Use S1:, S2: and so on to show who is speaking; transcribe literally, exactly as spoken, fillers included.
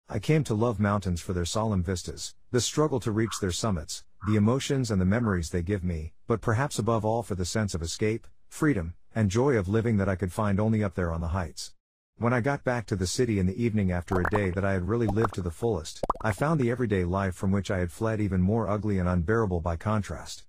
S1: I came to love mountains for their solemn vistas, the struggle to reach their summits, the emotions and the memories they give me, but perhaps above all for the sense of escape, freedom, and joy of living that I could find only up there on the heights. When I got back to the city in the evening after a day that I had really lived to the fullest, I found the everyday life from which I had fled even more ugly and unbearable by contrast.